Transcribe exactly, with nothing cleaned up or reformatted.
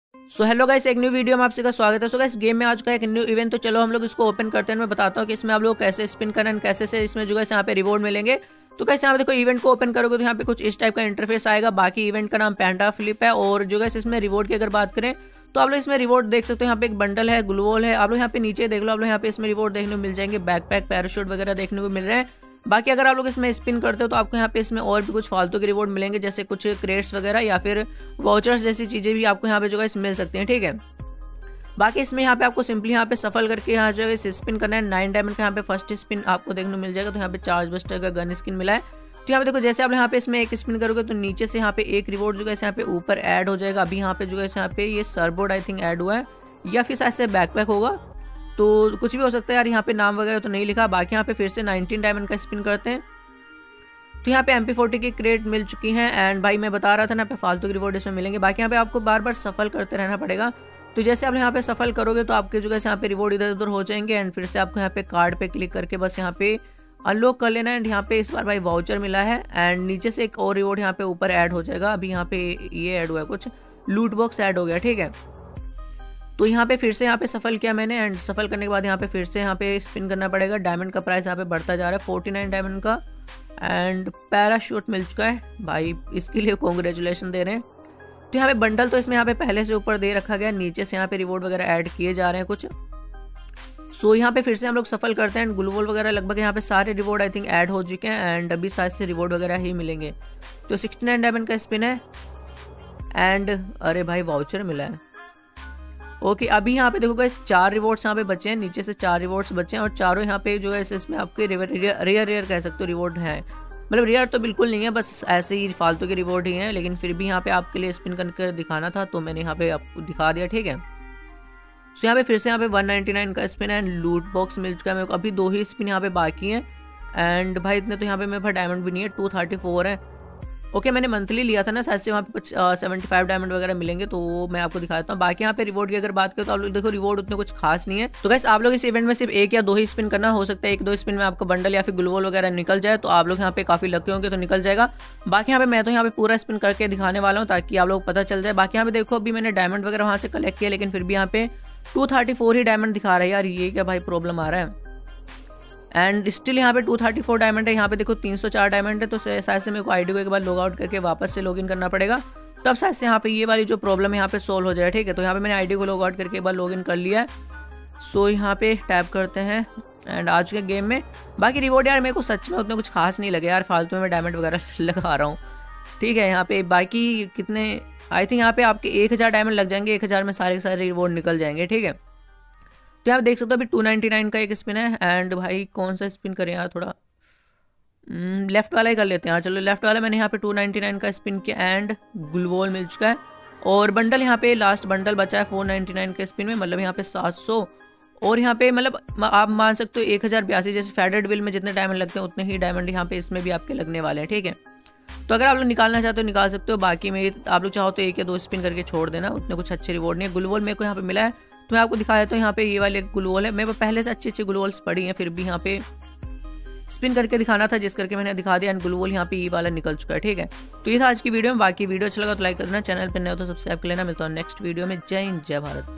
सो hello guys, एक new video में आप सबका स्वागत है। सो गाइस, गेम में आ चुका है एक न्यू इवेंट। तो चलो हम लोग इसको ओपन करते हैं। मैं बताता हूँ कि इसमें आप लोग कैसे स्पिन करना है, कैसे से इसमें जो है यहाँ पे रिवॉर्ड मिलेंगे। तो गाइस यहाँ पे देखो, इवेंट को ओपन करोगे तो यहाँ पे कुछ इस टाइप का इंटरफेस आएगा। बाकी इवेंट का नाम पैंडा फ्लिप है। और जो गाइस इसमें रिवॉर्ड की अगर बात करें तो आप लोग इसमें रिवॉर्ड देख सकते हो। यहाँ पे एक बंडल है, ग्लूवॉल है। आप लोग यहाँ पे नीचे देख लो, आप लोग यहाँ पे इसमें रिवॉर्ड देखने को मिल जाएंगे। बैकपैक, पैराशूट वगैरह देखने को मिल रहे हैं। बाकी अगर आप लोग इसमें स्पिन करते हो तो आपको यहाँ पे इसमें और भी कुछ फालतू के रिवॉर्ड मिलेंगे, जैसे कुछ क्रेट्स वगैरह या फिर वाउचर्स जैसी चीजें भी आपको यहाँ पे जो है मिल सकती हैं। ठीक है, बाकी इसमें यहाँ पे आपको सिंपली यहाँ पे सफल करके यहाँ जो है स्पिन करना है। नाइन डायमंड का यहाँ पे फर्स्ट स्पिन आपको देखने को मिल जाएगा। तो यहाँ पे चार्ज बस्टर का गन स्किन मिला है। तो यहाँ पे देखो, जैसे आप यहाँ पे इसमें एक स्पिन करोगे तो नीचे से यहाँ पे एक रिवॉर्ड जो है यहाँ पे ऊपर ऐड हो जाएगा। अभी यहाँ पे जो है यहाँ पे ये सर्बोर्ड आई थिंक ऐड हुआ है, या फिर शायद से बैकपैक होगा, तो कुछ भी हो सकता है यार। यहाँ पे नाम वगैरह तो नहीं लिखा। बाकी यहाँ पे फिर से नाइनटीन डायमंड का स्पिन करते हैं। तो यहाँ पे एम पी फोर्टी की क्रेट मिल चुकी है। एंड भाई मैं बता रहा था ना, पे फालतू के रिवॉर्ड इसमें मिलेंगे। बाकी यहाँ पे आपको बार बार सफल करते रहना पड़ेगा। तो जैसे आप यहाँ पे सफल करोगे तो आपके जो है यहाँ पे रिवॉर्ड इधर उधर हो जाएंगे। एंड फिर से आपको यहाँ पे कार्ड पे क्लिक करके बस यहाँ पे अनलॉक कर लेना है। एंड यहाँ पे इस बार भाई वाउचर मिला है। एंड नीचे से एक और रिवॉर्ड यहाँ पे ऊपर ऐड हो जाएगा। अभी यहाँ पे ये ऐड हुआ है, कुछ लूट बॉक्स ऐड हो गया। ठीक है, तो यहाँ पे फिर से यहाँ पे सफल किया मैंने। एंड सफल करने के बाद यहाँ पे फिर से यहाँ पे स्पिन करना पड़ेगा। डायमंड का प्राइस यहाँ पे बढ़ता जा रहा है, फोर्टी नाइन डायमंड का। एंड पैराशूट मिल चुका है भाई, इसके लिए कॉन्ग्रेचुलेशन दे रहे हैं। तो यहाँ पे बंडल तो इसमें यहाँ पे पहले से ऊपर दे रखा गया, नीचे से यहाँ पे रिवॉर्ड वगैरह ऐड किए जा रहे हैं कुछ। सो यहाँ पे फिर से हम लोग सफल करते हैं। ग्लूवॉल वगैरह लगभग यहाँ पे सारे रिवॉर्ड आई थिंक ऐड हो चुके हैं। एंड अभी शायद से रिवॉर्ड वगैरह ही मिलेंगे। तो सिक्सटी नाइन डायमंड का स्पिन है। एंड अरे भाई वाउचर मिला है। ओके, अभी यहाँ पे देखो गाइस, चार रिवॉर्ड्स यहाँ पे बचे हैं। नीचे से चार रिवॉर्ड्स बचे हैं और चारों यहाँ पे जो है इसमें आपके रेयर रेयर कह सकते हो रिवॉर्ड है। मतलब रियर तो बिल्कुल नहीं है, बस ऐसे ही फालतू के रिवॉर्ड ही हैं। लेकिन फिर भी यहाँ पे आपके लिए स्पिन करके दिखाना था, तो मैंने यहाँ पे आपको दिखा दिया। ठीक है, सो यहाँ पे फिर से यहाँ पे वन नाइन्टी नाइन का स्पिन है। लूट बॉक्स मिल चुका है मेरे को। अभी दो ही स्पिन यहाँ पे बाकी हैं। एंड भाई इतने तो यहाँ पे मेरे पास डायमंड भी नहीं है, टू थर्टी फोर है। ओके, मैंने मंथली लिया था ना, शायद से वहाँ पे सेवेंटी फाइव डायमंड वगैरह मिलेंगे, तो वो मैं आपको दिखा देता हूँ। बाकी यहाँ पे रिवॉर्ड की अगर बात करें तो आप लोग देखो, रिवॉर्ड उतने कुछ खास नहीं है। तो गाइस आप लोग इस इवेंट में सिर्फ एक या दो ही स्पिन करना, हो सकता है एक दो स्पिन में आपको बंडल या फिर ग्लूवॉल वगैरह निकल जाए, तो आप लोग यहाँ पे काफी लकी होंगे तो निकल जाएगा। बाकी यहाँ पे मैं तो यहाँ पे पूरा स्पिन करके दिखाने वाला हूँ ताकि आप लोग पता चल जाए। बाकी यहाँ पे देखो, अभी मैंने डायमंड वगैरह वहाँ से कलेक्ट किया, लेकिन फिर भी यहाँ पे टू थर्टी फोर ही डायमंड दिखा रहा है यार। ये क्या भाई प्रॉब्लम आ रहा है। एंड स्टिल यहाँ पे टू थर्टी फोर डायमंड है। यहाँ पे देखो तीन सौ चार डायमंड है। तो शायद से मेरे को आईडी को एक बार लॉग आउट करके वापस से लॉगिन करना पड़ेगा, तब शायद से यहाँ पे ये वाली जो प्रॉब्लम है यहाँ पे सोल्व हो जाए। ठीक है, तो यहाँ पे मैंने आईडी को लॉग आउट करके एक बार लॉगिन कर लिया है। सो यहाँ पे टैप करते हैं एंड आ चुके गेम में। बाकी रिवॉर्ड यार मेरे को सच में उतना कुछ खास नहीं लगे यार, फालतू में मैं डायमंड वगैरह लगा रहा हूँ। ठीक है, यहाँ पे बाकी कितने, आई थिंक यहाँ पे आपके एक हज़ार डायमंड लग जाएंगे। एक हज़ार में सारे के सारे रिवॉर्ड निकल जाएंगे। ठीक है, तो आप देख सकते हो अभी टू नाइन्टी नाइन का एक स्पिन है। एंड भाई कौन सा स्पिन करें यार, थोड़ा लेफ्ट वाला ही कर लेते हैं यार। चलो लेफ्ट वाला मैंने यहाँ पे टू नाइन्टी नाइन का स्पिन किया। एंड ग्लूवॉल मिल चुका है। और बंडल यहाँ पे लास्ट बंडल बचा है फोर नाइन्टी नाइन के स्पिन में, मतलब यहाँ पे सात सौ। और यहाँ पे मतलब आप मान सकते हो एक हज़ार बयासी, जैसे फेडेड विल में जितने डायमंड लगते हैं उतने ही डायमंड यहाँ पे इसमें भी आपके लगने वाले हैं। ठीक है, तो अगर आप लोग निकालना चाहते हो निकाल सकते हो। बाकी में आप लोग चाहो तो एक या दो स्पिन करके छोड़ देना, उतने कुछ अच्छे रिवॉर्ड नहीं है। ग्लूवॉल मेरे को यहाँ पे मिला है, तो मैं आपको दिखाया तो यहाँ पे ये वाले ग्लूवॉल है। मेरे पहले से अच्छी अच्छी ग्लूवॉल्स पड़ी हैं, फिर भी यहाँ पे स्पिन करके दिखाना था, जिस करके मैंने दिखा दिया। एंड ग्लूवॉल यहाँ पे ये वाला निकल चुका है। ठीक है, तो ये था आज की वीडियो में। बाकी वीडियो अच्छा लगा तो लाइक करना, चैनल पर नए हो तो सब्सक्राइब कर लेना। मिलता हूँ नेक्स्ट वीडियो में। जय हिंद, जय भारत।